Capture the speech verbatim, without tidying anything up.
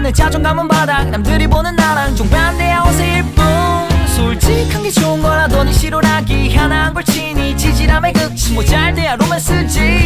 내 자존감은 바닥. 남들이 보는 나랑 정반대야 옷의 일뿐. 솔직한 게 좋은 거라더니 실오라기 하나 한 걸 치니 지지람의 극치. 뭐 잘돼야 로맨스지.